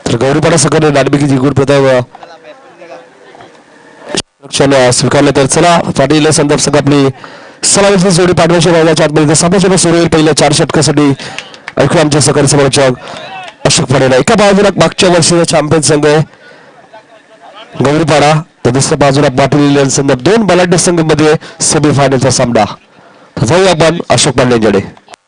तर गौरीपाडा संघाने नाणेफेकीची गुण प्रथा स्वीकारले. तर चला पाटील संदर्भ संघ आपली सलामीची जोडी पाठवायची राहिल्याच्या आतमध्ये सामना सुरू होईल. पहिल्या 4 षटकासाठी ऐकू आमच्या सहकारी समोरचक अशोक पटेल. एका बाजूला मागच्या वर्षीचा चॅम्पियन संघ आहे गौरीपाडा, तर दुसऱ्या बाजूला पाटील संदर्भ 2 बलाढ्य संघांमध्ये सेमीफायनलचा सामना. जाऊया आपण अशोक पांडेंकडे.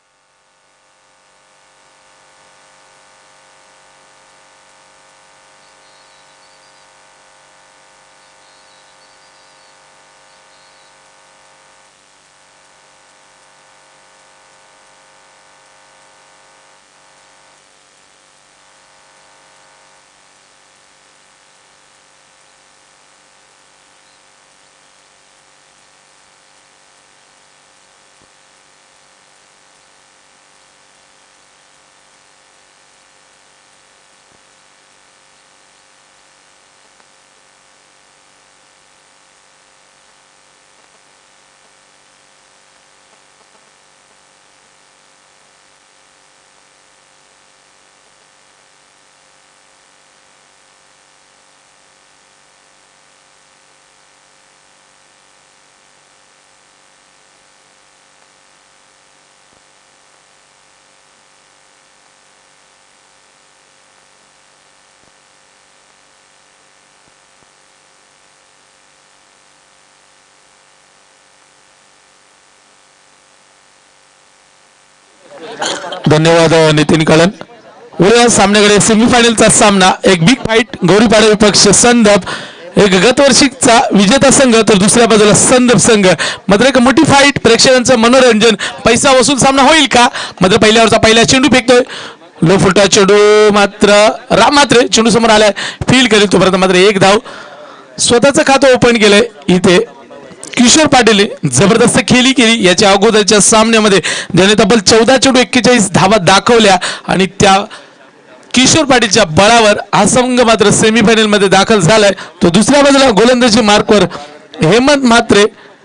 धन्यवाद नितीन कळन. उद्या सामन्याकडे सेमीफायनलचा सामना, एक बिग फाईट. गौरीपाडा विपक्ष संदप, एक गत वर्षीचा विजेता संघ तर दुसऱ्या बाजूला संदप संघ. मात्र एक मोठी फाईट, प्रेक्षकांचं मनोरंजन, पैसा वसूल सामना होईल का? मात्र पहिल्यावरचा पहिला चेंडू फेकतोय, लो फुलटा चेंडू, मात्र राम मात्रे चेंडू समोर आलाय, फील करेल तोपर्यंत मात्र एक धाव. स्वतःचं खातं ओपन केलंय इथे किशोर पाटील. जबरदस्त खेळी केली याच्या अगोदरच्या सामन्यामध्ये, ज्याने तब्बल 14 चेंडू 41 धावा दाखवल्या आणि त्या किशोर पाटीलच्या बळावर हा संघ मात्र सेमीफायनल मध्ये दाखल झालाय. तो दुसऱ्या बाजूला गोलंदाजी मार्कवर हेमंत म्हात्रे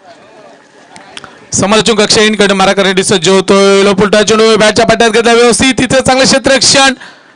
समालोचक कक्षाकडे मारा करण्यासाठी सज्ज होतोय. लोपुलटा चेंडू बॅटच्या पाट्यात घेतला व्यवस्थित, तिथे चांगलं क्षेत्ररक्षण,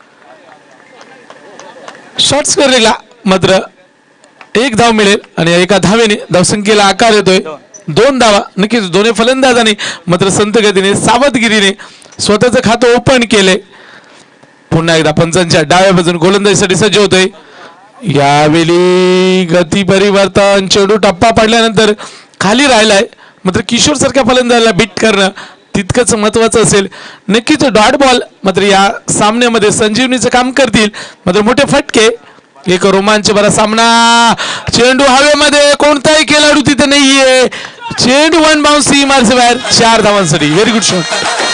शॉर्ट्स करलेला, मात्र एक धाव मिळेल आणि एका धावेने धावसंख्येला आकार येतोय. 2 धावा नक्कीच दोन्ही फलंदाजांनी मात्र संत गतीने सावधगिरीने स्वतःचं खातं ओपन केले. पुन्हा एकदा पंचांच्या डाव्या बाजून गोलंदाजीसाठी सज्ज होतोय. यावेळी गती परिवर्तन, चेंडू टप्पा पडल्यानंतर खाली राहिलाय, मात्र किशोर सारख्या फलंदाजाला बीट करणं तितकंच महत्वाचं असेल. नक्कीच डॉट बॉल मात्र या सामन्यामध्ये संजीवनीचं काम करतील. मात्र मोठे फटके, एक रोमांच भरा सामना. चेंडू हवेमध्ये, कोणताही खेळाडू तिथे नाहीये. चेंडू 1 बाउन्स, मारसे बाहेर, 4 धावांसाठी. Very good shot.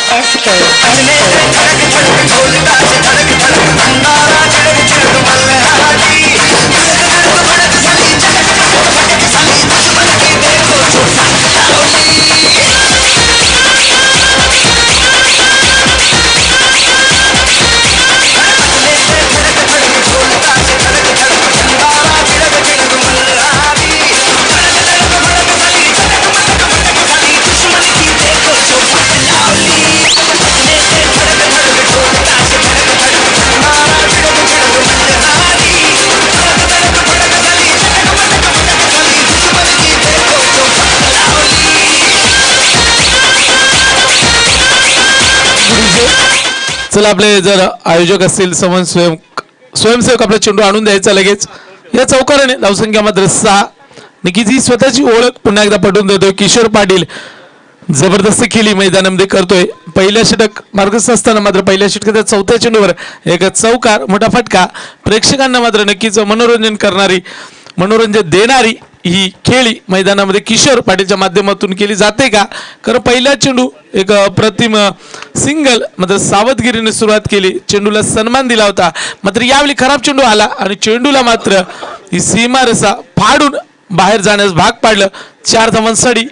चला, आपले जर आयोजक असतील, स्वयंसेवक आपला चेंडू आणून द्यायचा लगेच. या चौकाराने धावसंख्या मात्र 6. नक्कीच ही स्वतःची ओळख पुन्हा एकदा पटवून देतोय किशोर पाटील. जबरदस्त खेळी मैदानामध्ये करतोय. पहिल्या षटक मार्गस्थ असताना मात्र पहिल्या षटकाच्या 4थ्या चेंडूवर एक चौकार, मोठा फटका. प्रेक्षकांना मात्र नक्कीच मनोरंजन देणारी ही खेळी मैदानामध्ये किशोर पाटीलच्या माध्यमातून केली जाते का? कारण पहिला चेंडू एक अप्रतिम सिंगल, मात्र सावधगिरीने सुरुवात केली, चेंडूला सन्मान दिला होता. मात्र यावेळी खराब चेंडू आला आणि चेंडूला मात्र ही सीमारेषा फाडून बाहेर जाण्यास भाग पाडलं. 4 धावांसाठी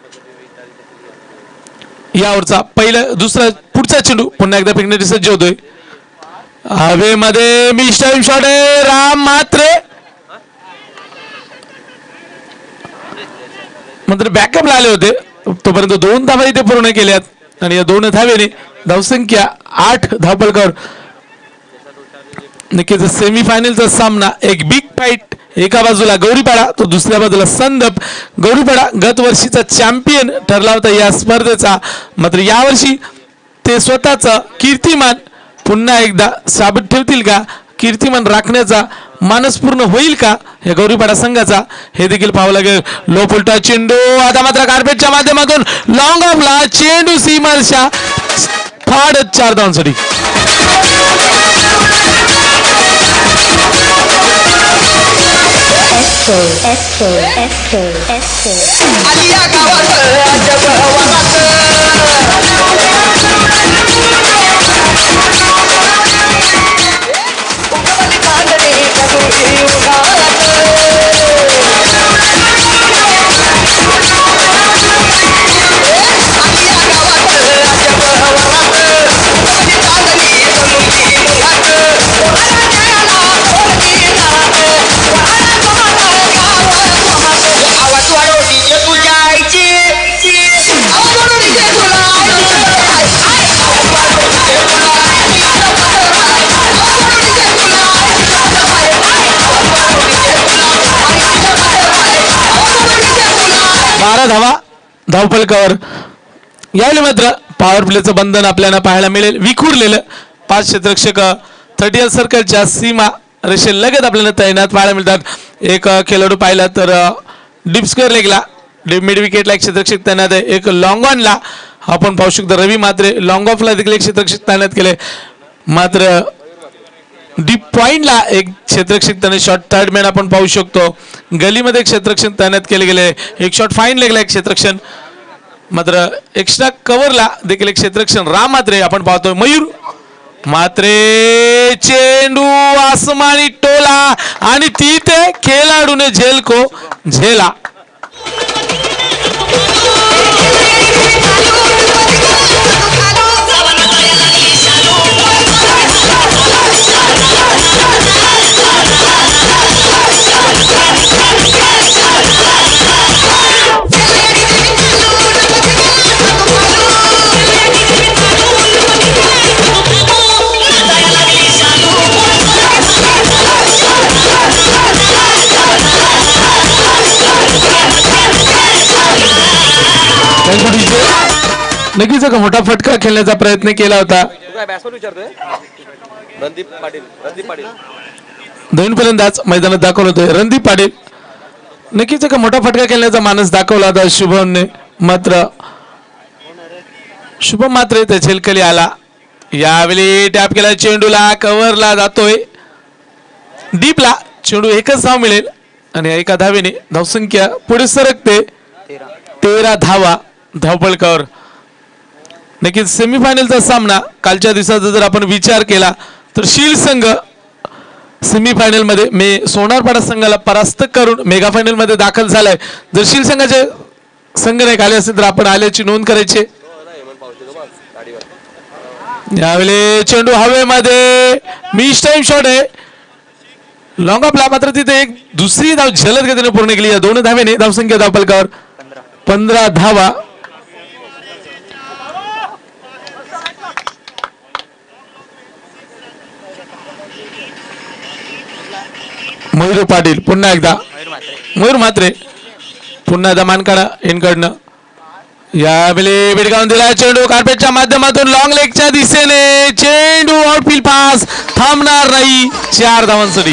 यावरचा दुसरा पुढचा चेंडू पुन्हा एकदा फेकण्यासाठी सज्ज होतोय. हवेमध्ये मिस टाइम शॉट आहे, राम म्हात्रे मात्र बॅकअपला आले होते, तोपर्यंत 2 धावा इथे पूर्ण केल्यात आणि या 2 धावेने धावसंख्या 8 धावफलकावर नक्कीच सेमीफायनलचा सामना एक बिग फाईट, एका बाजूला गौरीपाडा तर दुसऱ्या बाजूला संदप. गौरीपाडा गत वर्षीचा चॅम्पियन ठरला होता या स्पर्धेचा, मात्र यावर्षी ते स्वतःचा कीर्तिमान पुन्हा एकदा साबित ठेवतील का, कीर्तिमान राखण्याचा मानस पूर्ण होईल का या गौरीपाडा संघाचा, हे देखील पाहावं लागेल. लो फुलटा चेंडू आता मात्र कार्पेटच्या माध्यमातून लॉंग ऑफला चेंडू सीमारच्या फाडत 4 धावांसाठी. धावा धावफलकावर यावेळी मात्र पॉवर प्लेचं बंधन आपल्याला पाहायला मिळेल. विखुरलेलं 5 क्षेत्ररक्षक 30 सर्कलच्या सीमा रेषेलगत आपल्याला तैनात पाहायला मिळतात. एक खेळाडू पाहिला तर डीप स्क्वेअर लेगला मिड विकेटला एक क्षेत्ररक्षक तैनात आहे. एक लॉंग ऑनला आपण पाहू शकतो रवी मात्रे, लॉंग ऑफला देखील एक क्षेत्ररक्षक तैनात केले. मात्र डीप पॉइंटला एक क्षेत्ररक्षक त्याने शॉर्ट थर्ड मॅन आपण पाहू शकतो. गलीमध्ये एक क्षेत्ररक्षक तैनात केले गेले. एक शॉट फाईन लेगला एक क्षेत्ररक्षक, मात्र एक्स्ट्रा कव्हरला देखील एक क्षेत्ररक्षक राम मात्रे आपण पाहतोय. मयूर मात्रे चेंडू आसमानी टोला आणि तिथे खेळाडूने झेल को झेला. नक्कीच एक मोठा फटका खेळण्याचा प्रयत्न केला होता. दोन फलंदाज मैदानात दाखवला होते. रणदीप पाटील नक्कीच एक मोठा फटका खेळण्याचा मानस दाखवला होता शुभमने, मात्र शुभम मात्र त्या झेलखाली आला. यावेळी टॅप केला चेंडूला, कव्हरला जातोय डीपला. चेंडू एकच धाव मिळेल आणि एका धावेने धावसंख्या पुढे सरकते 13 धावा धावपळकावर. नक्कीच सेमीफायनलचा सामना कालच्या दिवसाचा जर आपण विचार केला तर शील संघ सेमीफायनल मध्ये सोनारपाडा संघाला परास्त करून मेगा फायनल मध्ये दाखल झालाय. जर शील संघाचे संघ नाही आले असेल तर आपण आल्याची नोंद करायची. यावेळी चेंडू हवेमध्ये मिस टाइम शॉट आहे लॉंग ऑफला, मात्र तिथे एक दुसरी धाव जलद गतीने पूर्ण केली. या 2 धावेने धावसंख्या धावपलकावर 15 धावा. मयूर पाटील पुन्हा एकदा, मयूर म्हात्रे पुन्हा एकदा मानकाडा इनकडनं. यावेळी बिडगावून दिला चेंडू कार्पेटच्या माध्यमातून लॉंग लेगच्या दिशेने चेंडू आउटफील्ड पास थांबणार नाही 4 धावांसाठी.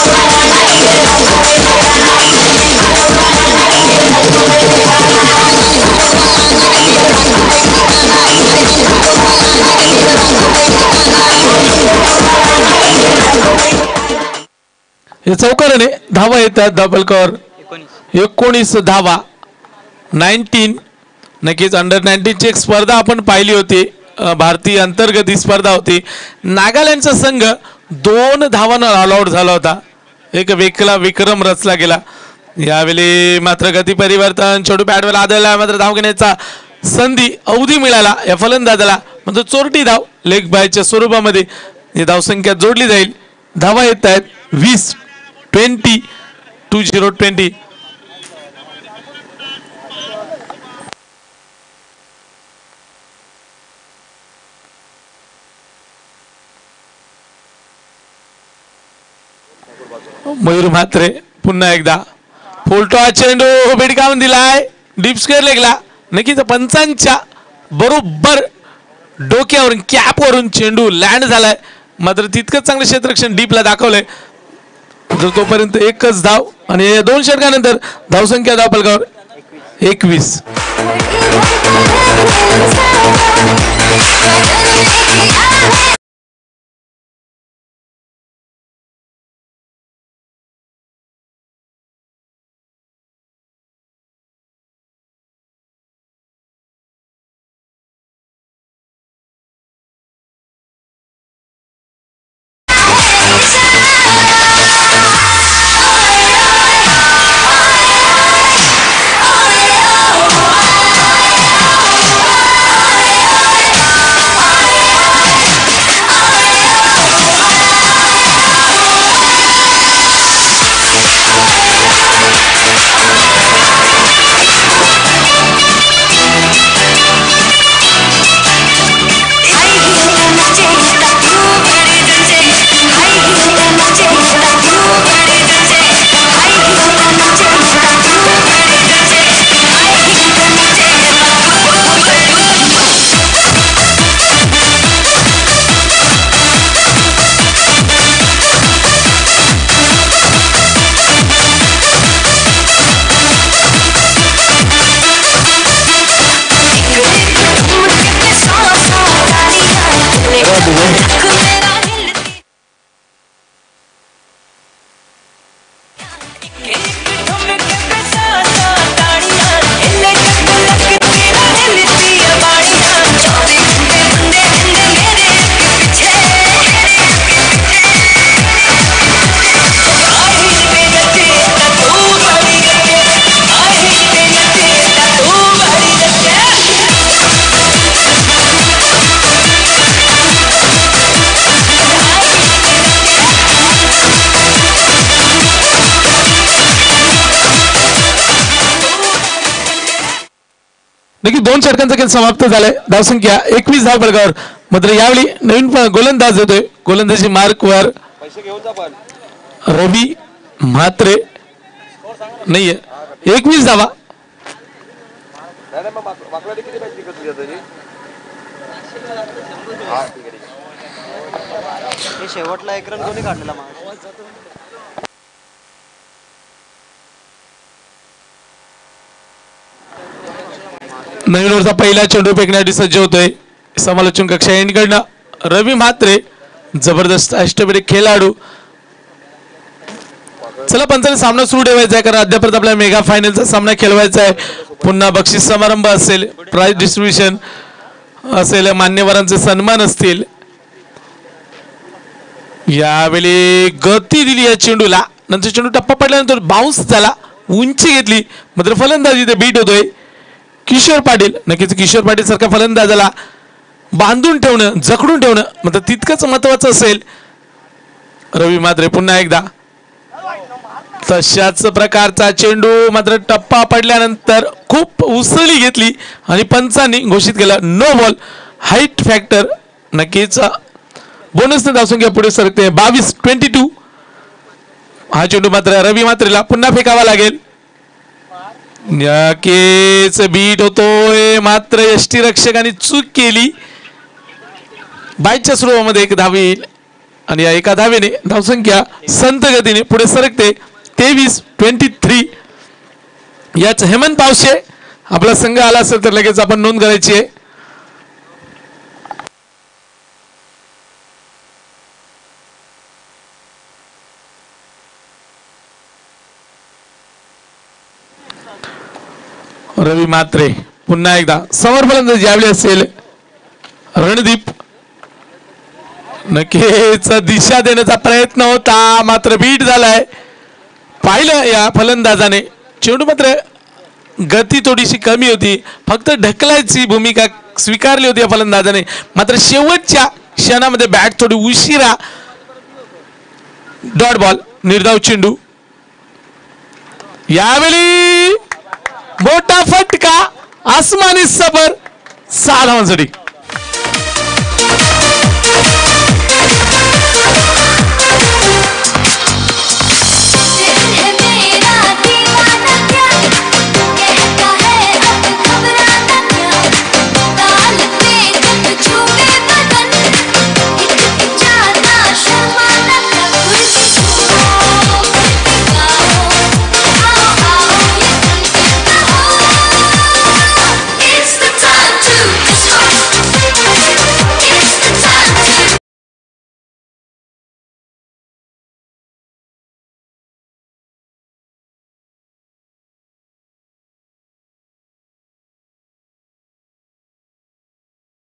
चौकाराने धावा येतात धावपलकावर 19 धावा. 19 नक्कीच अंडर 19 ची एक स्पर्धा आपण पाहिली होती, भारतीय अंतर्गत ही स्पर्धा होती. नागालँडचा संघ 2 धावांना ऑल आउट झाला होता. एक वेगळा विक्रम रचला गेला. यावेळी मात्र गती परिवर्तन छोटू पॅडवर आदळला, मात्र धाव घेण्याचा संधी अवधी मिळाला या फलंदाजाला, म्हणजे चोरटी धाव लेग बायच्या स्वरूपामध्ये ही धावसंख्या जोडली जाईल. धावा येत आहेत 20 20. मयूर म्हात्रे पुन्हा एकदा फुलटॉ चेंडू बेडकावून दिलाय डीप स्क्वेअर लेगला. नक्कीच पंचांच्या बरोबर डोक्यावरून कॅपवरून चेंडू लँड झालाय. मात्र तितकंच चांगलं क्षेत्ररक्षण डीपला दाखवलंय. जर तोपर्यंत एकच धाव आणि 2 षटकानंतर धावसंख्या धावफलकावर 21. नक्की 2 षटकांचा खेळ समाप्त झालाय. धावसंख्या 21 धावफलकावर. मात्र यावेळी नवीन गोलंदाज येतोय. गोलंदाजी मार्कवर रवी म्हात्रे नाहीये. 21 धावा. शेवटला 1 रन कोणी काढलेला मग? नवीन ओव्हरचा पहिला चेंडू फेकण्यासाठी सज्ज होतोय समालोचन कक्षा यांकडनं रवी म्हात्रे. जबरदस्त अष्टपैलू खेळाडू. चला पंचाने सामना सुरू ठेवायचा आहे कारण अद्याप आपल्याला मेगा फायनलचा सामना खेळवायचा आहे. पुन्हा बक्षीस समारंभ असेल, प्राइज डिस्ट्रीब्युशन असेल, मान्यवरांचे सन्मान असतील. यावेळी गती दिली या चेंडूला. नंतर चेंडू टप्पा पडल्यानंतर बाउन्स झाला, उंची घेतली. मात्र फलंदाजी ते बीट होतोय किशोर पाटील. नक्कीच किशोर पाटील सारख्या फलंदाजाला बांधून ठेवणं, जखडून ठेवणं मात्र तितकंच महत्वाचं असेल. रवी म्हात्रे पुन्हा एकदा तशाच प्रकारचा चेंडू. मात्र टप्पा पडल्यानंतर खूप उसळी घेतली आणि पंचांनी घोषित केलं नो बॉल. हाईट फॅक्टर नक्कीच बोनसने धावसंख्या पुढे सरकते 22-22. हा चेंडू मात्र रवी म्हात्रेला पुन्हा फेकावा लागेल. नक्कीच बीट होतोय मात्र यष्टीरक्षकांनी चूक केली. बाईच्या सुरुवातीमध्ये 1 धाव येईल आणि या एका धावेने धावसंख्या संत गतीने पुढे सरकते 23-23. याच हेमंत पावशे आपला संघ आला असेल तर लगेच आपण नोंद करायची आहे. रवी म्हात्रे पुन्हा एकदा समोर फलंदाज यावेळी असेल रणदीप. नक्कीच दिशा देण्याचा प्रयत्न होता मात्र बीट झालाय. पाहिलं या फलंदाजाने चेंडू मात्र गती थोडीशी कमी होती, फक्त ढकलायची भूमिका स्वीकारली होती या फलंदाजाने. मात्र शेवटच्या क्षणामध्ये बॅट थोडी उशिरा. डॉट बॉल निर्धाव चेंडू. यावेळी मोठा फटका आसमानी सबर 6 धावांसाठी.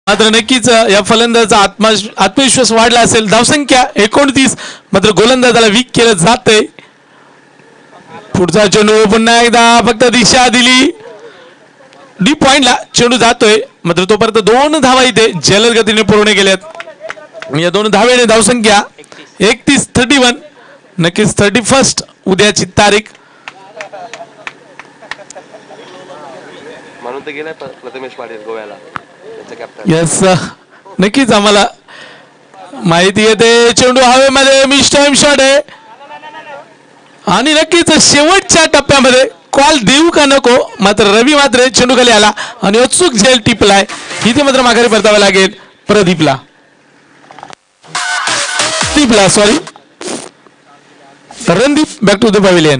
मात्र नक्कीच या फलंदाजाचा आत्मविश्वास वाढला असेल. धावसंख्या 29. मात्र गोलंदाजाला वीक केलं जातंय. पुढचा चेंडू पुन्हा एकदा फक्त दिशा दिली डीप पॉइंटला चेंडू जातोय. मात्र तोपर्यंत 2 धावा इथे जलद गतीने पूर्ण केल्यात. या 2 धावेने धावसंख्या 31. नक्कीच 31 उद्याची तारीख. म्हणून तर गेलाय प्रथमेश पाटील गोव्याला त्याचा कॅप्टन. यस नक्कीच आम्हाला माहिती येते. चेंडू हवेमध्ये मिस टाइम शॉट आहे आणि नक्कीच शेवटच्या टप्प्यामध्ये कॉल देऊ का नको. मात्र रवी मात्र चेंडू खाली आला आणि अचूक झेल टिपलाय. इथे मात्र माघारी परतावं लागेल प्रदीपला. Sorry Randeep back to the pavilion.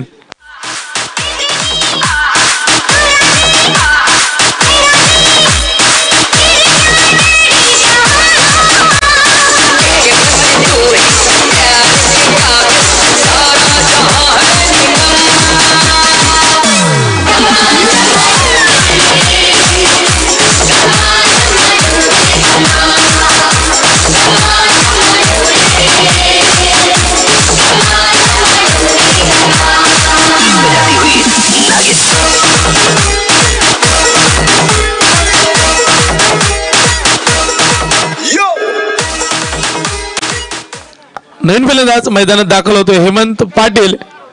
नवीन फलंदाज मैदानात दाखल होतो हेमंत पाटील.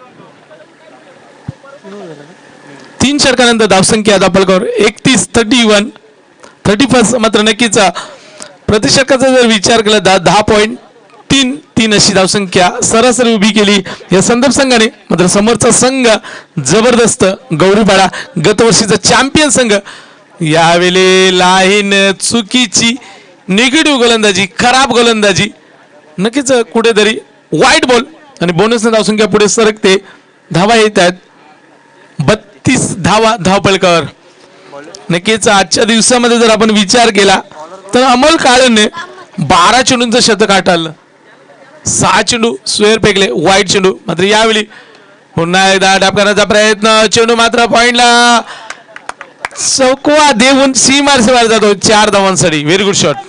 3 षटकानंतर धावसंख्या दाखल 31. मात्र नक्कीच प्रतिषटकाचा जर विचार केला 10.33 अशी धावसंख्या सरासरी उभी केली या संदर्भ संघाने. मात्र समोरचा संघ जबरदस्त गौरीपाडा गतवर्षीचा चॅम्पियन संघ. यावेळी लाईन चुकीची निगेटिव्ह गोलंदाजी खराब गोलंदाजी. नक्कीच कुठेतरी वाईट बॉल आणि बोनसने धावसंख्या पुढे सरकते. धावा येत आहेत 32 धावा धावपळकावर. नक्कीच आजच्या दिवसामध्ये जर आपण विचार केला तर अमोल काळेने 12 चेंडूंचं शतक हाताळलं. 6 चेंडू स्वेअर फेकले वाईट चेंडू. मात्र यावेळी पुन्हा एकदा डाप करण्याचा प्रयत्न. चेंडू मात्र पॉइंटला चौकवा देऊन सीमार जातो 4 धावांसाठी. Very good shot.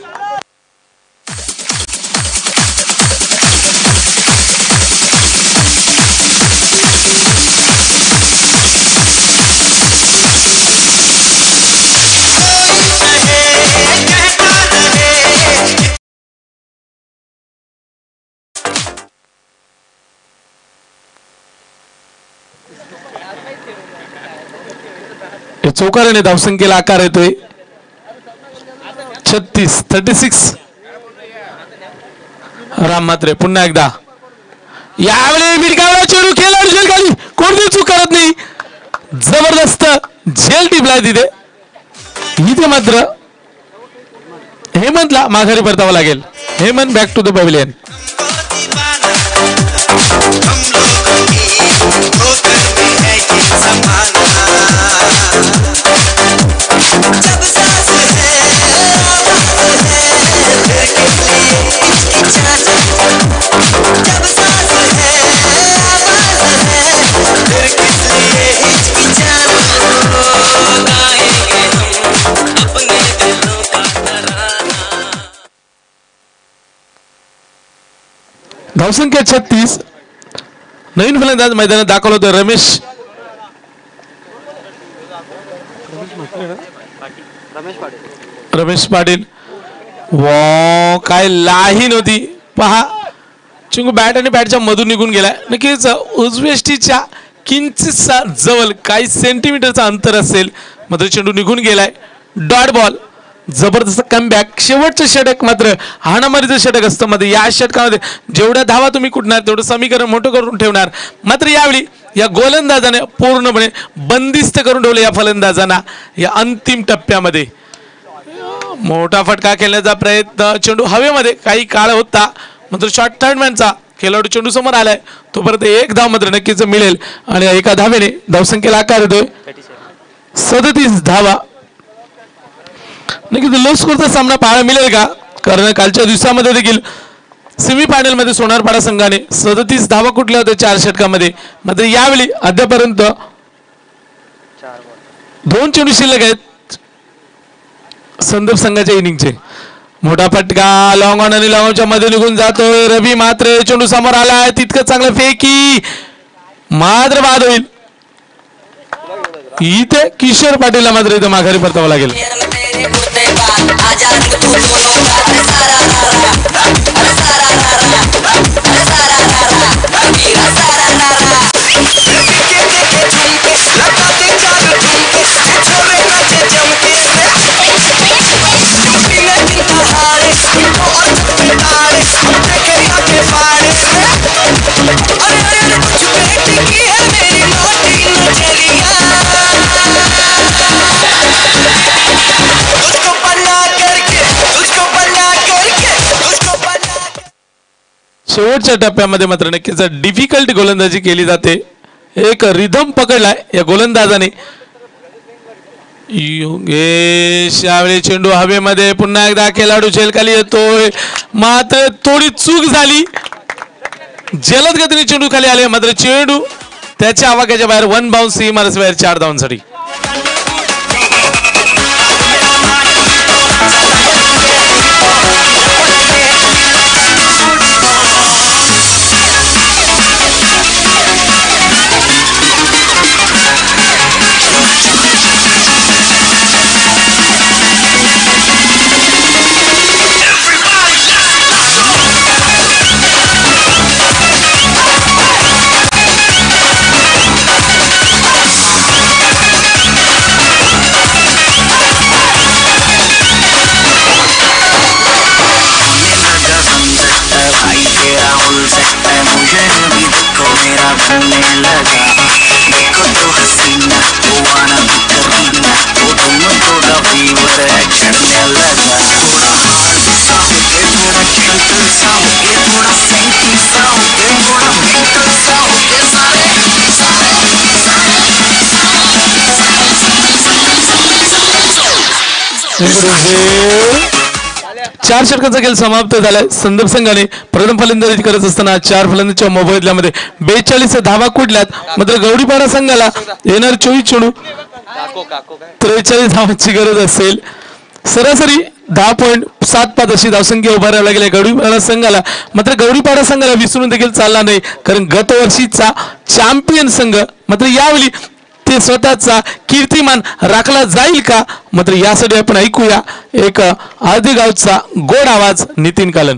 चौकाराने धावसंख्येला आकार येतोय 36. राम मात्रे पुन्हा एकदा यावेळी मिडकावला चेंडू खेळाडू झेल खाली कोणती चूक करत नाही. जबरदस्त झेल टिपलाय तिथे. इथे मात्र हेमंतला माघारी परतावं लागेल. Hemant back to the pavilion. धावसंख्या 36. नवीन फलंदाज मैदानात दाखल होतो रमेश पाटील. वा काय लाहीन होती पहा. चिंगू बॅट आणि बॅटच्या मधून निघून गेलाय. नक्कीच उजवेष्टीच्या किंचितसा जवळ काही सेंटीमीटरचा अंतर असेल. मात्र चेंडू निघून गेलाय. Dot ball. जबरदस्त कमबॅक. शेवटचं षटक मात्र हाणामारीचं षटक असतं. मध्ये या षटकामध्ये जेवढ्या धावा तुम्ही कुठणार तेवढं समीकरण मोठं करून ठेवणार. मात्र यावेळी या गोलंदाजाने पूर्णपणे बंदिस्त करून ठेवले या फलंदाजांना या अंतिम टप्प्यामध्ये. मोठा फटका खेळण्याचा प्रयत्न. चेंडू हवेमध्ये काही काळ होता. मात्र शॉर्ट थर्डमॅनचा खेळाडू चेंडू समोर आलाय. तोपर्यंत 1 धाव मात्र नक्कीच मिळेल आणि एका धावेने धावसंख्येला आकार येतोय 37 धावा. नक्कीच लो स्कोरचा सामना पाहायला मिळेल का. कारण कालच्या दिवसामध्ये देखील सेमीफायनल मध्ये सोनारपाडा संघाने 37 धावा कुठल्या होत्या 4 षटकामध्ये. मात्र यावेळी अद्यापर्यंत 2 चेंडू शिल्लक आहेत. संदर्भ संघाच्या इनिंगचे. मोठा फटका लॉंग ऑन आणि लॉंग ऑनच्या मध्ये निघून जातोय. रवी मात्र चेंडू समोर आलाय, तितकं चांगलं फेकी मात्र बाद होईल. इथे किशोर पाटीलला मात्र इथं माघारी परतावं लागेल. शेवटच्या टप्प्यामध्ये मात्र नक्कीच डिफिकल्ट गोलंदाजी केली जाते. एक रिदम पकडलाय या गोलंदाजाने. योगेश यावेळी चेंडू हवेमध्ये, पुन्हा एकदा खेळाडू झेलखाली येतोय, मात्र थोडी चूक झाली. जलद गतीने चेंडू खाली आले, मात्र चेंडू त्याच्या आवाक्याच्या बाहेर. 1 बाउन्स, इमारस बाहेर 4 धावांसाठी. चार षटकांचा खेळ समाप्त झालाय. संदर्भ संघाने प्रथम फलंदाजी करत असताना 4 फलंदाजीच्या मोबदल्यामध्ये 42 धावा कुठल्यात. मात्र गौरीपाडा संघाला येणार 24 चेंडू 43 धावांची गरज असेल. सरासरी 10.75 अशी धावसंख्या उभारावी लागेल गौरीपाडा संघाला. मात्र गौरीपाडा संघाला विसरून देखील चालला नाही, कारण गत वर्षीचा चॅम्पियन संघ मात्र यावेळी ते स्वतःचा कीर्तिमान राखला जाईल का. मात्र यासाठी आपण ऐकूया एक आदिगावचा गोड आवाज. नितीन कालन.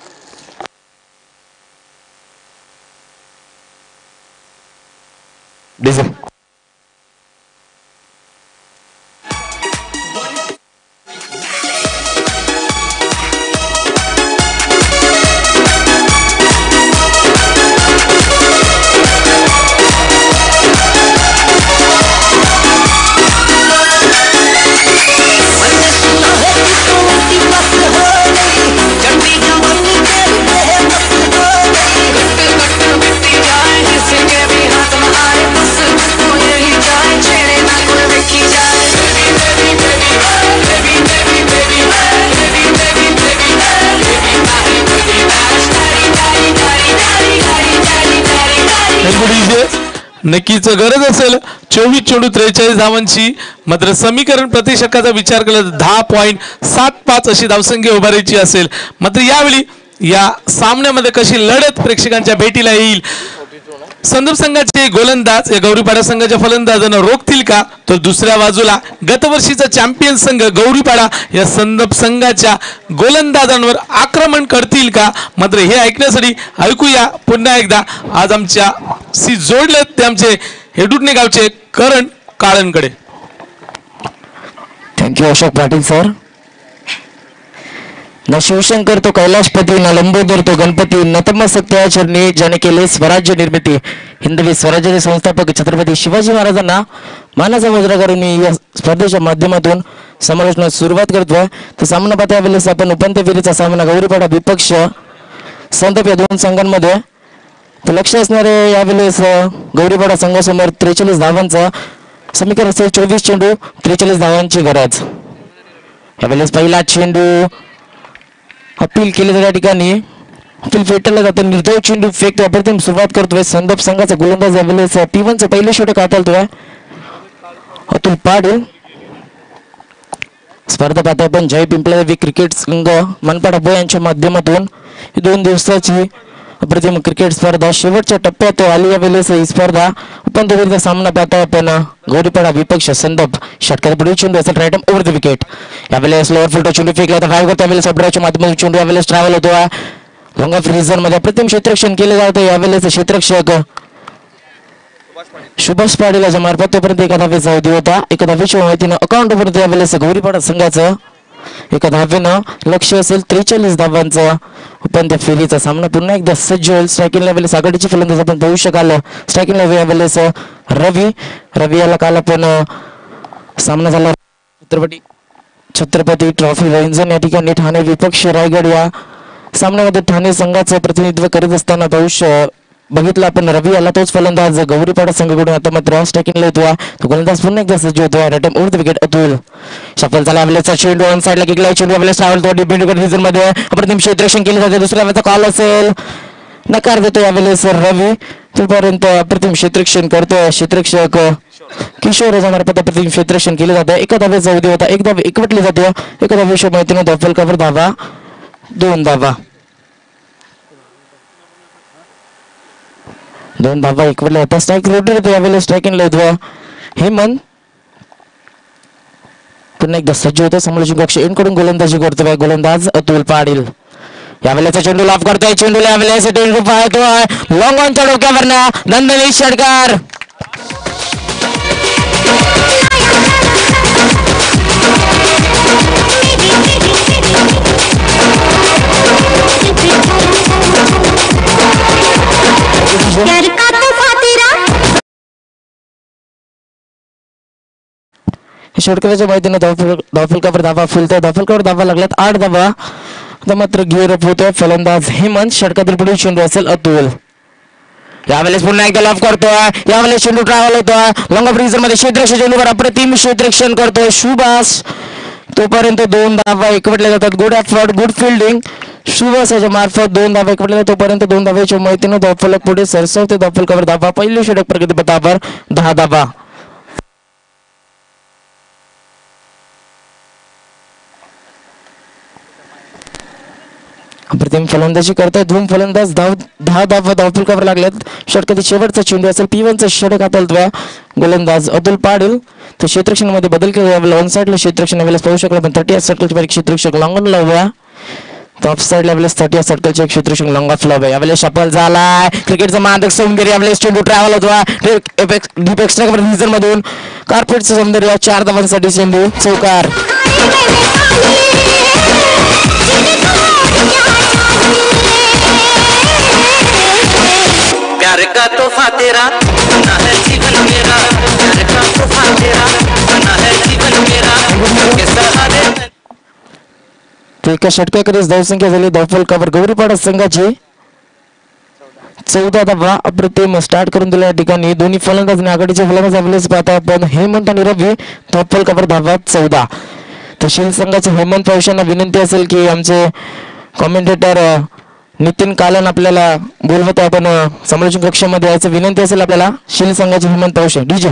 नक्कीच गरज असेल 24 चेंडू 43 धावांची. मात्र समीकरण प्रति षटकाचा विचार केला तर 10.75 अशी धावसंख्या उभारायची असेल. मात्र यावेळी या सामन्यामध्ये कशी लढत प्रेक्षकांच्या भेटीला येईल. संदर्भ संघाचे गोलंदाज या गौरीपाडा संघाच्या फलंदाजांना रोखतील का, तर दुसऱ्या बाजूला गतवर्षीचा चॅम्पियन संघ गौरीपाडा या संदर्भ संघाच्या गोलंदाजांवर आक्रमण करतील का. मात्र हे ऐकण्यासाठी ऐकूया पुन्हा एकदा आज आमच्या सी जोडलेत ते आमचे हेडुटणे गावचे करण काळनकडे. Thank you Ashok Patil sir. न शिवशंकर तो कैलाशपती, न लंबोदर तो गणपती, नतमस्तक त्या चरणी ज्याने केले स्वराज्य निर्मिती. हिंदवी स्वराज्याचे संस्थापक छत्रपती शिवाजी महाराजांना मानाचा मुजरा करून या स्पर्धेच्या माध्यमातून समालोचनास सुरुवात करतोय. तर सामना पाहता वेळेस आपण उपांत्य फेरीचा सामना गौरीपाडा विपक्ष संदर्भ या दोन संघांमध्ये. तर लक्ष असणारे यावेळेस गौरीपाडा संघासमोर 43 धावांचा समीकरण असेल. 24 चेंडू 43 धावांची गरज. यावेळेस पहिला चेंडू अपील केले त्या ठिकाणी अपील फेटायला जातं. निर्धाव चेंडू फेकतो. अप्रतिम सुरुवात करतोय संदर्भ संघाचा गोलंदाज यावेळेस P1चं पहिले षटक हाताळतोय अतुल पाटील. स्पर्धा पाहता आपण जय पिंपळदेवी क्रिकेट संघ मनपाड अबो यांच्या माध्यमातून ही 2 दिवसाची अप्रतिम क्रिकेट स्पर्धा शेवटच्या टप्प्यात आली. यावेळेस ही स्पर्धा उपांत्यपूर्व सामना पाहता आपण गौरीपाडा विपक्ष संदप षटकार पुढे चेंडू असेल राईट ओव्हर द विकेट. यावेळेस लोअर फुलटो चेंडू फेकला तर ड्राईव्ह करता यावेळेस अपड्राच्या माध्यमातून चेंडू यावेळेस ट्रॅव्हल होतो. लॉंग ऑफ रिझन मध्ये अप्रतिम क्षेत्ररक्षण केले जाते. यावेळेस क्षेत्ररक्षक सुभाष पाटील याच्या मार्फत तोपर्यंत एका धावेचा अवधी होता. एका धावेच्या माहितीनं अकाउंट वरती यावेळेस गौरीपाडा संघाचं एका धावेनं लक्ष असेल 43 धावांचं. उपांत्य फेरीचा सामना पुन्हा एकदा सज्ज होईल. स्ट्रायकिंग लेवल आघाडीची फलंदाज आपण पाहू शकाल. स्ट्रायकिंग लेवल यावेळेस रवी याला काल आपण सामना झाला छत्रपती ट्रॉफी रेंजन या ठिकाणी ठाणे विपक्ष रायगड या सामन्यामध्ये ठाणे संघाचं प्रतिनिधित्व करीत असताना बघितलं आपण. रवी याला तोच फलंदाज गौरीपाडा संघाकडून आता मात्र स्ट्रायकिंग येतोय. तो गोलंदाज पुन्हा एकदा सज्ज होतोय. रटम ओव्हर द विकेट अतुल सफल झाला. यावेळेचा चेंडू ऑन साइडला किकला. चेंडू यावेळेस ट्रॅव्हल तो डिपेंड रिझन मध्ये अप्रतिम क्षेत्ररक्षण केले जाते. दुसऱ्या वेळेचा कॉल असेल नकार देतो यावेळेस रवी. तोपर्यंत अप्रतिम क्षेत्ररक्षण करतोय क्षेत्ररक्षक किशोर याच्या मार्फत अप्रतिम क्षेत्ररक्षण केले जाते. एका धावेचा अवधी होता. एक धावे एकवटली जाते. एका धावेच्या माहितीनं दफल कव्हर धावा 2 धावा 2 धावा एकवटल्या होता. स्ट्राईक रोटेट यावेळेस स्ट्रायकिंग येतोय हेमंत पुन्हा एकदा सज्ज होतो. समालोचक कक्ष इनकडून गोलंदाजी करतोय गोलंदाज अतुल पाटील. यावेळेचा चेंडू लाफ करतोय. चेंडूला यावेळेस चेंडू पाहतोय लॉंग ऑनच्या डोक्यावरनं नंदनी षटकार. षटकाराच्या माहितीने धावफलकावर धावा फुलतोय. धावफलकावर धावा लागल्यात 8 धावा. आता मात्र गिअर अप होतोय फलंदाज हेमंत. षटकातील पुढील चेंडू असेल अतुल. यावेळेस पुन्हा एकदा लाफ करतोय. यावेळेस चेंडू ट्रॅव्हल होतोय लॉंग ऑफ रिझन मध्ये. क्षेत्ररक्षण चेंडूवर अप्रतिम क्षेत्ररक्षण करतोय सुभाष. तोपर्यंत 2 धावा एकवटल्या जातात. Good effort good fielding Subhash याच्या मार्फत 2 धावा एकवटल्या. तोपर्यंत 2 धाव्याच्या माहितीनं धावफलक पुढे सरसवते. धावफलकावर धावा पहिली षटक प्रगतीपथावर 10 धावा. अप्रतिम फलंदाजी करताय 2 फलंदाज 10 धावा धावफलकावर लागल्यात. षटकातील शेवटचा चेंडू असेल P1चा षटक हाताळतोय गोलंदाज अतुल पाटील. तर क्षेत्ररक्षण मध्ये बदल केला. ऑन साइडला क्षेत्ररक्षण यावेळेस पाहू शकला पण 30 सर्कलची बारीक क्षेत्ररक्षक लॉंग लावूया. तर ऑफ साइडला यावेळेस 30 सर्कलचे क्षेत्ररक्षक लॉंग ऑफ लावूया. यावेळेस सफल झालाय क्रिकेटचा मादक सौंदर्य. यावेळेस चेंडू ट्रॅव्हल होतोय डीप एक्स्ट्रा रिझन मधून. कार्पेटचं सौंदर्य 4 धावांसाठी चेंडू चौकार. प्यार का तोहफा तेरा बना है जीवन मेरा. प्यार का तोहफा तेरा बना है जीवन मेरा. के सहारे एका षटकाकडेच धावसंख्या झाली. धावफलकावर गौरीपाडा संघाची 14 धावा. अप्रतिम स्टार्ट करून दिल्या या ठिकाणी दोन्ही फलंदाज आघाडीचे फलंदाज यावेळेस पाहता आपण हेमंत आणि रवी. धावफलकावर धावा 14. तर शिल संघाचे हेमंत पावशांना विनंती असेल की आमचे कॉमेंटेटर नितीन कालन आपल्याला बोलवत आहे. आपण समालोचन कक्षामध्ये यायचं विनंती असेल आपल्याला. शिल संघाचे हेमंत पावशे डीजे.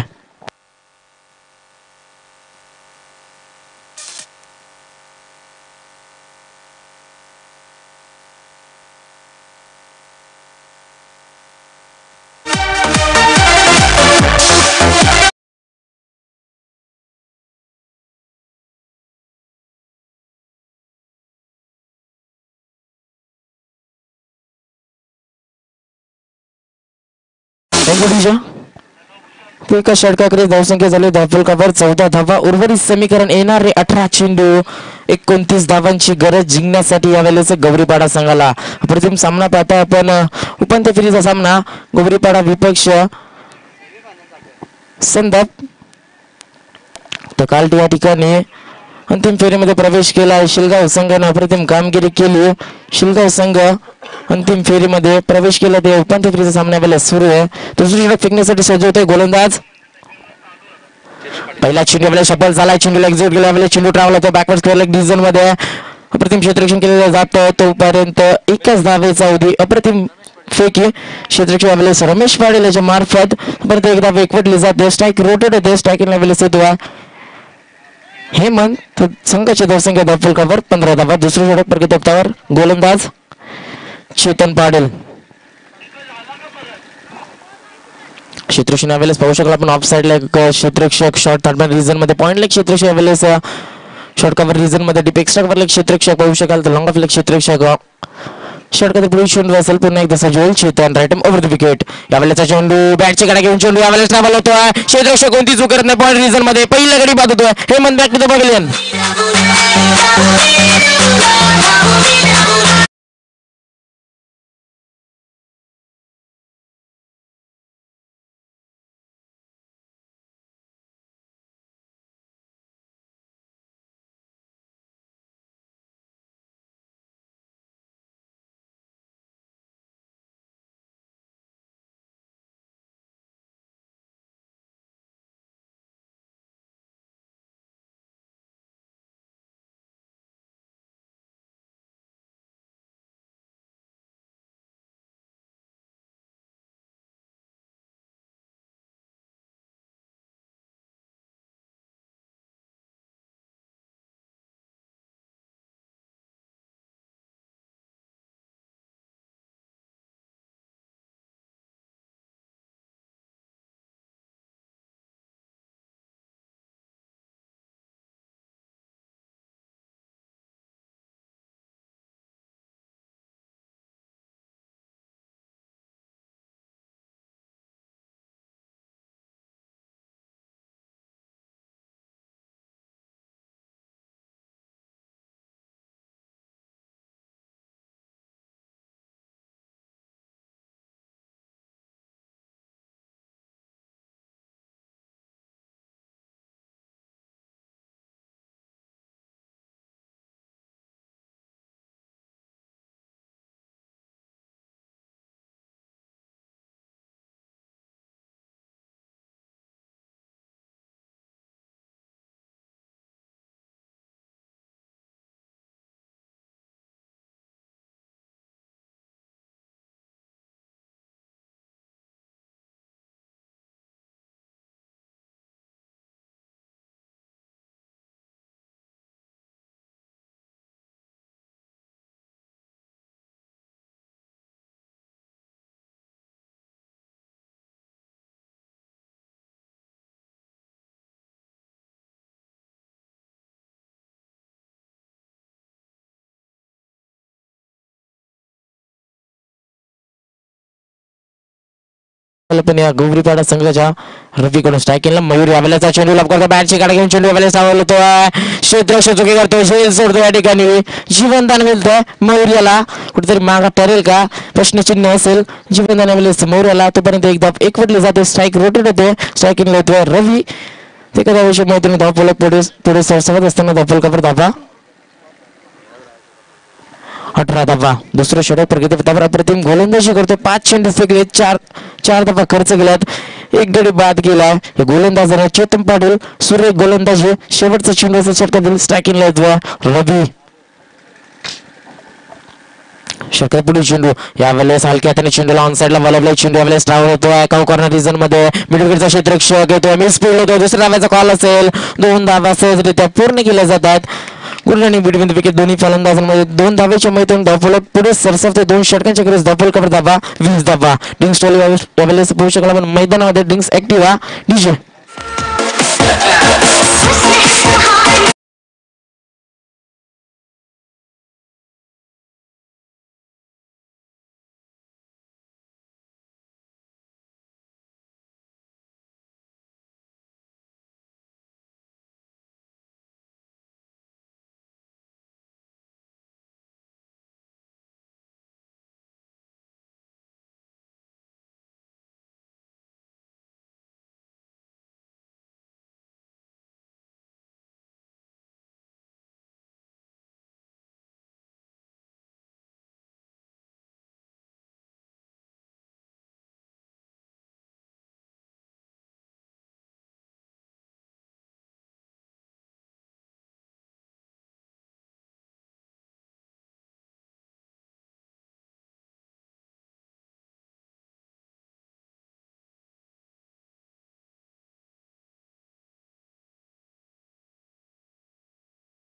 एका षटकाकडे धावसंख्या झाली. धावफलकावर 14 धावा. उर्वरित समीकरण येणारे 18 चेंडू 29 धावांची गरज जिंकण्यासाठी यावेळेस गौरीपाडा संघाला. अप्रतिम सामना पाहता आपण उपांत्य फेरीचा सामना गौरीपाडा विपक्ष संदप. तर काल या ठिकाणी अंतिम फेरीमध्ये प्रवेश केला. शिलगाव संघाने अप्रतिम कामगिरी केली. शिलगाव संघ अंतिम फेरीमध्ये प्रवेश केला. ते उपांत्य फेरीचा सामना वेळेस सुरू आहे. दुसरी षटक फेकण्यासाठी सज्ज होते गोलंदाज. पहिला चेंडू वेळेस सफल झाला. चेंडूला एक्झिट केला. वेळेस चेंडू ट्रॅव्हल होतो बॅकवर्ड स्क्वेअर डिव्हिजन मध्ये. अप्रतिम क्षेत्ररक्षण केलं जातं. तोपर्यंत एकच धावेचा अवधी. अप्रतिम फेकी क्षेत्ररक्षण यावेळेस रमेश पाटील याच्या मार्फत परत एकदा एकवटली जाते. स्ट्राईक रोटेट होते. स्ट्राईक वेळेस येतो हेमंत संघाचे धावसंख्या धावफलकावर 15 धावा. दुसऱ्या षटक प्रगतीवर गोलंदाज चेतन पाटील. क्षेत्ररक्षण यावेळेस पाहू शकला आपण ऑफ साइडला एक क्षेत्ररक्षक शॉर्ट थर्ड रिझन मध्ये पॉइंट लेग क्षेत्ररक्षक यावेळेस शॉर्ट कव्हर रिझन मध्ये डीप एक्स्ट्रा कव्हर लेग क्षेत्ररक्षक पाहू शकाल तर लॉंग ऑफ लेग क्षेत्ररक्षक शॉर्ट कव्हर पोझिशन असेल पुन्हा एकदा सजोल Chetan right over the wicket. यावेळेचा चेंडू बॅटची कडा घेऊन चेंडू यावेळेस ट्रॅव्हल होतोय. क्षेत्ररक्षक कोणती चूक करत नाही पॉइंट रिझन मध्ये पहिल्या गडी बाद होतोय. Hemant back to the pavilion. पण या गोवरीपाडा संघाच्या रफीकडून स्ट्रायकिंगला मयूर यावेळेचा चेंडू लाभ करतो. बॅटची काढा घेऊन चेंडू यावेळेस डावल होतोय. क्षेत्ररक्षक चुकी करतोय. झेल सोडतो या ठिकाणी जीवनदान मिळतंय मयूर याला. कुठेतरी मागा ठरेल का प्रश्नचिन्ह असेल. जीवनदान यावेळेस मयूर याला. तोपर्यंत एकदा एकवटले जाते. स्ट्राईक रोटेट होते. स्ट्रायकिंगला येतोय रवी. ते कदा विषय मैत्रिणी धावफलक पुढे सरसवत असताना धावफलकावर धावा 18 धावा. दुसरं षटक प्रगतीपथावर अप्रतिम गोलंदाजी करतो. 5 चेंडू फेकले. चार धावा खर्च केल्यात. एक गडी बाद केलाय. गोलंदाजाने चेतन पाटील. सूर्य गोलंदाजी शेवटचा चेंडूचा षटका दिला. स्ट्रायकिंगला येतोय रवी. षटका पुढील चेंडू यावेळेस हलक्या हाताने चेंडूला ऑन साइडला वळवलाय. चेंडू यावेळेस ट्रॅव्हल होतोय. कॉर्नर रिझन मध्ये मिडविकेटचा क्षेत्ररक्षक येतोय. मिस फील्ड होतोय. दुसऱ्या धावाचा कॉल असेल. 2 धावा सहजरित्या पूर्ण केल्या जातात. गुड आणि बिटवीन द विकेट दोन्ही फलंदाजांमध्ये 2 धावेच्या मैत्रीतून धावफलक पुढे सरसवते. 2 षटकांच्या गरज धावफलकावर धावा 20 धावा. डिंग्स टोल यावेळेस पोहोचू शकला पण मैदानामध्ये डिंग्स ऍक्टिव्हा डीजे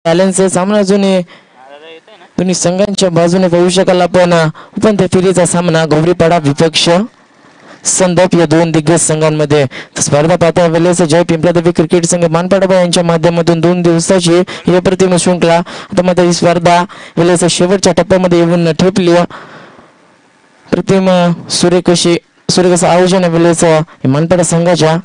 बॅलन्स सामना अजूनही दोन्ही संघांच्या बाजूने पाहू शकाल आपण. उपांत्य फेरीचा सामना गौरीपाडा विपक्ष संदप या दोन दिग्गज संघांमध्ये. स्पर्धा पाहता वेळेस जय पिंपळादेवी क्रिकेट संघ मानपाडा यांच्या माध्यमातून 2 दिवसाची ही अप्रतिम शृंखला आता मात्र ही स्पर्धा वेळेस शेवटच्या टप्प्यामध्ये येऊन ठेपली. प्रतिम सुरेख आयोजन वेळेस मानपाडा संघाच्या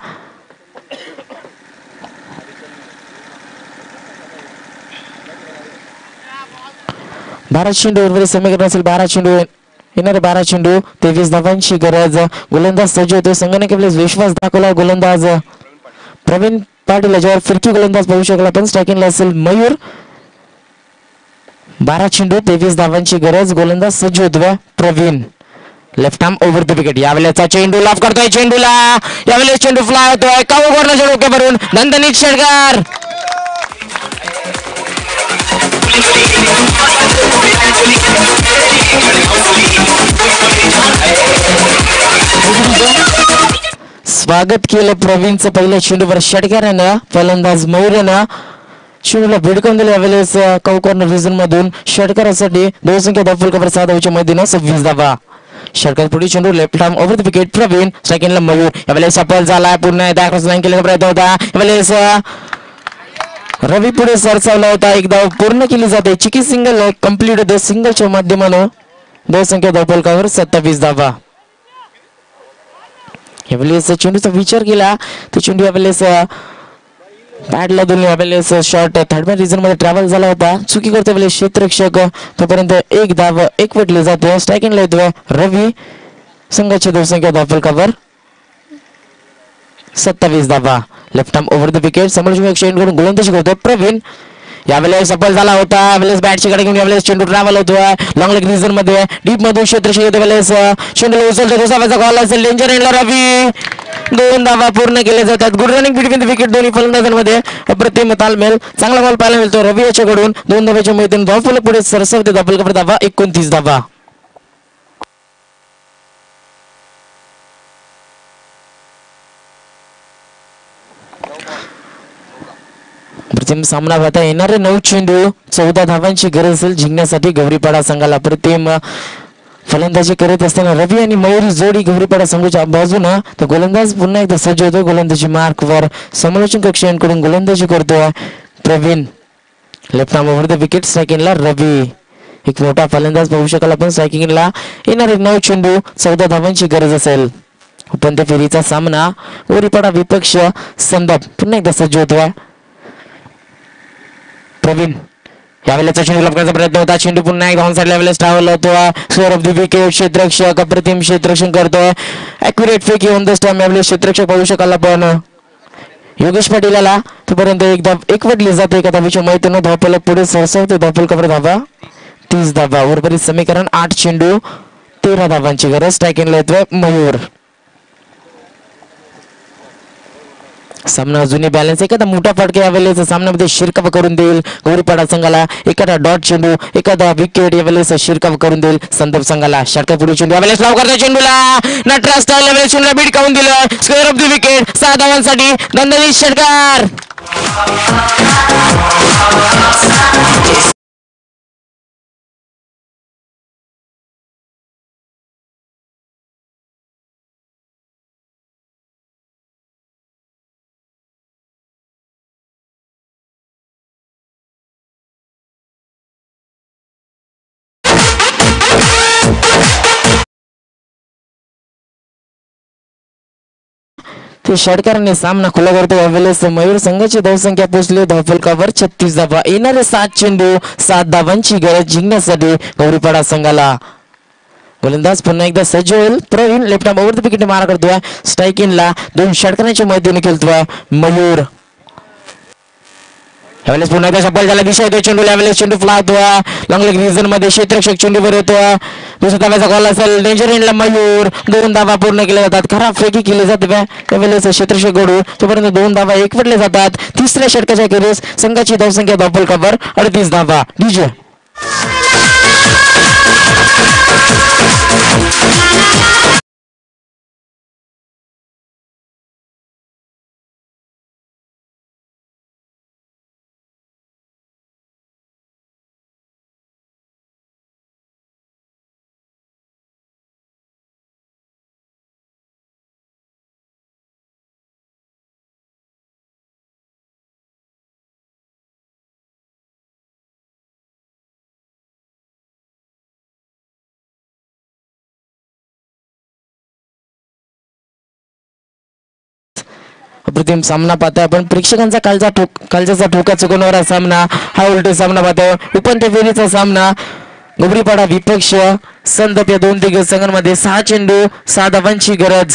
भारत चेंडू उर्वरित समीकरण असेल. 12 चेंडू येणारे 12 चेंडू 23 धावांची गरज. गोलंदाज सज्ज होते संघाने केवळ विश्वास दाखवला. गोलंदाज प्रवीण पाटील याच्यावर फिरकी गोलंदाज पाहू शकला पण स्ट्रायकिंगला असेल मयूर. 12 चेंडू 23 धावांची गरज. गोलंदाज सज्ज होतोय Praveen. Left arm over the wicket. यावेळेचा चेंडू लाफ करतोय चेंडूला. यावेळेस चेंडू फ्लाय होतोय कावू कॉर्नरच्या डोक्यावरून नंदनीत शेडकर. स्वागत केलं प्रवीणचं पहिल्या चेंडूवर षटकारानं. फलंदाज मयूरनं चेंडूला भिडकून दिले. यावेळेस काऊ कॉर्नर रिझन मधून षटकारासाठी धावसंख्या धाव फुलकवर 7 धावांच्या मैदानात 26 धावा. षटकार पुढे चेंडू left arm over the wicket Praveen. सेकंडला मयूर. यावेळेस सफल झाला. पुन्हा एकदा क्रॉस लाईन केल्याचा प्रयत्न होता. यावेळेस रवी पुढे सरसावला होता. एक धाव पूर्ण केली जाते. चिकी सिंगल कंप्लीट होते. सिंगलच्या माध्यमानं धावसंख्या धाव फलकावर 27 धावा. यावेळेस चेंडूचा विचार केला तर चेंडू यावेळेस बॅटला दोन्ही यावेळेस शॉर्ट थर्ड मॅन रिझन मध्ये ट्रॅव्हल झाला होता. चुकी करते वेळेस क्षेत्ररक्षक तोपर्यंत एक धाव एक वटली जाते. स्ट्रायकिंगला येतोय रवी. संघाची धावसंख्या धाव फलकावर 27 धावा. Left arm over the wicket. समोरच्या एक्सचेंजकडून गोलंदाजी करतोय प्रवीण. यावेळेस सफल झाला होता. यावेळेस बॅटची कडे घेऊन यावेळेस चेंडू ट्रॅव्हल होतोय लॉंग लेग रिझन मध्ये. डीप मधून क्षेत्ररक्षक येते. वेळेस चेंडूला उचलतो. दुसरा कॉल असेल. डेंजर एंडला रवी. 2 धावा पूर्ण केले जातात. Good running between the wicket. दोन्ही फलंदाजांमध्ये अप्रतिम तालमेल. चांगला बॉल पाहायला मिळतो रवी याच्याकडून. 2 धावाच्या मैदान धाव फलक पुढे सरसवते. धाव फलकावर धावा 29 धावा. प्रथम सामना पाहता येणारे 9 चेंडू 14 धावांची गरज असेल जिंकण्यासाठी गौरीपाडा संघाला. प्रथम फलंदाजी करत असताना रवी आणि मयूर जोडी गौरीपाडा संघाच्या बाजूनं तर गोलंदाज पुन्हा एकदा सज्ज होतो. गोलंदाजी मार्कवर समालोचन कक्ष यांकडून गोलंदाजी करतोय Praveen. Left arm over the wicket. स्ट्रायकिंगला रवी. एक मोठा फलंदाज पाहू शकाल आपण. स्ट्रायकिंगला येणारे 9 चेंडू 14 धावांची गरज असेल. उपांत्य फेरीचा सामना गौरीपाडा विपक्ष संदप पुन्हा एकदा सज्ज होतोय प्रवीण. यावेळेचा चेंडू लपकायचा प्रयत्न होता. चेंडू पुन्हा एकदा ऑन साइडला यावेळेस ट्रॅव्हल होतोय. Square off the wicket. क्षेत्ररक्षक अप्रतिम क्षेत्ररक्षण करतोय. ॲक्युरेट फेक ऑन द स्टॅम्प. यावेळेस क्षेत्ररक्षक पाहू शकाल आपण योगेश पाटील याला तोपर्यंत एकदा एक वडली जाते. एका धावेच्या मैदान धावफलक पुढे सरसवते. धावफलकावर धावा 30 धावा. उर्वरित समीकरण 8 चेंडू 13 धावांची गरज. स्ट्रायकिंगला येतोय मयूर. सामना अजूनही बॅलन्स. एखादा मोठा फटका यावेळेस सामन्यामध्ये शिरकाव करून देईल गौरीपाडा संघाला. एखादा डॉट चेंडू एखादा विकेट यावेळेस शिरकाव करून देईल संदप संघाला. षटकार पुढे चेंडू यावेळेस लाव करतोय चेंडूला. नटराज स्टाईल यावेळेस चेंडूला बीट काढून दिलं. Square off the wicket. 6 धावांसाठी दणदणीत षटकार. ते षटकाराने सामना खुला करतो. यावेळेस मयूर संघाची धावसंख्या पोहोचली धावफलकावर 36 धावा. येणारे 7 चेंडू 7 धावांची गरज जिंकण्यासाठी गौरीपाडा संघाला. गोलंदाज पुन्हा एकदा सज्ज होईल Praveen. Left arm over the wicket मारा करतोय. स्ट्रायकिंगला 2 षटकारांच्या मैदानी खेळतोय मयूर. यावेळेस पुन्हा एकदा सफल झाला. दिशा येतोय चेंडूला. यावेळेस चेंडू फ्लाय होतोय लॉंग लेग रिझन मध्ये. क्षेत्ररक्षक चेंडूवर येतोय. दुसऱ्या धाव्याचा कॉल असेल. डेंजर एंडला मयूर. 2 धावा पूर्ण केल्या जातात. खराब फेकी केली जाते त्यावेळेस क्षेत्ररक्षक घडू तोपर्यंत 2 धावा एकवटले जातात. तिसऱ्या षटकाच्या अखेरीस संघाची धावसंख्या धावफलकावर 38 धावा. डीजे अप्रतिम सामना पाहताय आपण प्रेक्षकांचा कालचा ठोका चुकवणारा सामना हा उलटे सामना पाहताय उपांत्य फेरीचा सामना गोबरीपाडा विपक्ष संदप या दोन दिग्गज संघांमध्ये 6 चेंडू 6 धावांची गरज.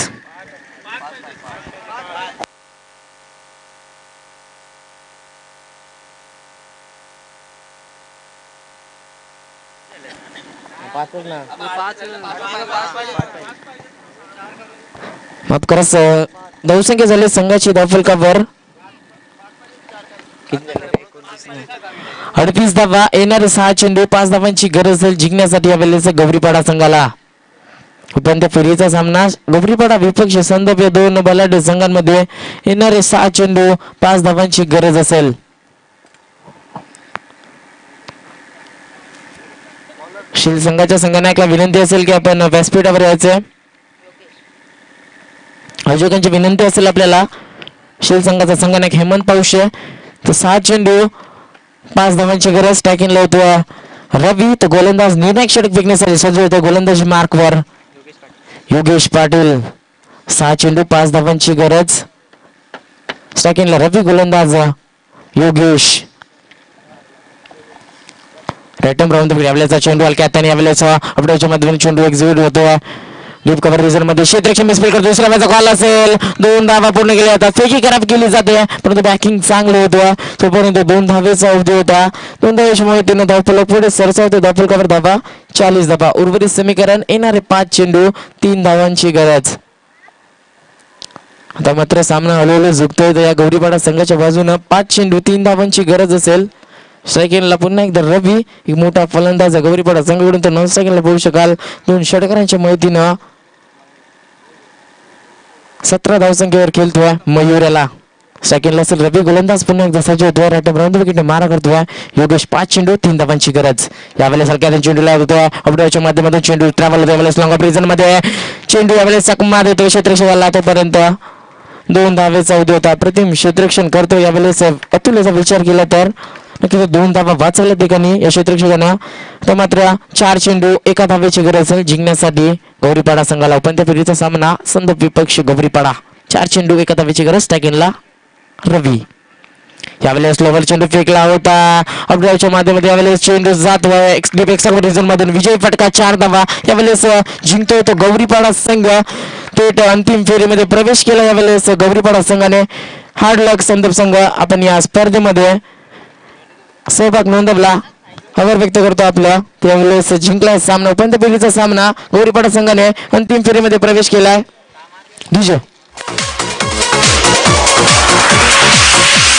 माफ करा धावसंख्या झाली संघाची धावफलकावर 38 धावा येणारे 6 चेंडू 5 धावांची गरज जिंकण्यासाठी यावेळेस गोबरीपाडा संघाला. उपांत्य फेरीचा सामना गोबरीपाडा विपक्ष संदप या दोन बलाढ्य संघांमध्ये येणारे 6 चेंडू 5 धावांची गरज असेल. शील संघाच्या संघनायकला विनंती असेल की आपण व्यासपीठावर यायचंय. आयोजकांची विनंती असेल आपल्याला. शील संघाचा संघनायक हेमंत पावशे तर 6 चेंडू 5 धावांची गरज टॅकिंग लावतोय रवी. तर गोलंदाज निर्णायक षटक फेकण्यासाठी सज्ज होते गोलंदाजी मार्कवर योगेश पाटील. 6 चेंडू 5 धावांची गरज टॅकिंगला रवी गोलंदाज योगेश. राईटम राऊंड यावेळेचा चेंडू हलक्या हाताने यावेळेचा अपडेटच्या माध्यमातून चेंडू एक्झिक्यूट होतोय डीप कव्हर रिझन मध्ये क्षेत्ररक्षण मिसफील्ड करतो. दुसऱ्या बॅचा कॉल असेल 2 धावा पूर्ण केल्या जातात. फेकी खराब केली जाते परंतु बॅकिंग चांगलं होतं तोपर्यंत 2 धावेचा अवधी होता. 2 धावेच्यामुळे 3 धावफलक पुढे सरसावते धावफलकावर धावा 40 धावा. उर्वरित समीकरण येणारे 5 चेंडू 3 धावांची गरज. आता मात्र सामना हळूहळू झुकतोय तर या गोबरीपाडा संघाच्या बाजूनं 5 चेंडू 3 धावांची गरज असेल. स्ट्रायकिंगला पुन्हा एकदा रवी एक मोठा फलंदाज गोबरीपाडा संघाकडून तर 9 स्ट्रायकिंगला पोहू शकाल. 2 षटकारांच्या मदतीनं 17 धावसंख्येवर खेळतोय मयूरला. स्ट्रायकिंगला असेल रवी गोलंदाज पुन्हा एकदा सज्ज होतोय. राईट राऊंड विकेट मारा करतोय योगेश. 5 चेंडू 3 धावांची गरज. यावेळेस हलक्या चेंडूला होतोय अपडेटच्या माध्यमातून चेंडू ट्रॅव्हल होतोय. यावेळेस लॉंग ऑफ रिझन मध्ये चेंडू यावेळेस चकमा देतोय क्षेत्ररक्षकाला तोपर्यंत 2 धावेचा अवधी होता. प्रतिम क्षेत्ररक्षण करतो यावेळेस अतुल्याचा विचार केला तर नक्कीच 2 धावा वाचवल्या ठिकाणी या क्षेत्ररक्षकांना. तर मात्र 4 चेंडू 1 धावेची गरज जिंकण्यासाठी गोबरीपाडा संघाला. उपांत्य फेरीचा सामना संदप विपक्ष गोबरीपाडा 4 चेंडू 1 धावेची गरज टॅकिंगला रवी. यावेळेस लोवर चेंडू फेकला होता अपडेटच्या माध्यमातून यावेळेस चेंडू जातोय एक्सट्रा रिझन मधून विजय फटका 4 धावा यावेळेस जिंकतोय तो गोबरीपाडा संघ. थेट अंतिम फेरीमध्ये प्रवेश केला यावेळेस गोबरीपाडा संघाने. हार्ड लक संदप संघ आपण या स्पर्धेमध्ये सहभाग नोंदवला आभार व्यक्त करतो आपलं. त्यावेळेस जिंकलाय सामना. उपांत्य फेरीचा सामना गोबरीपाडा संघाने अंतिम फेरीमध्ये प्रवेश केलाय.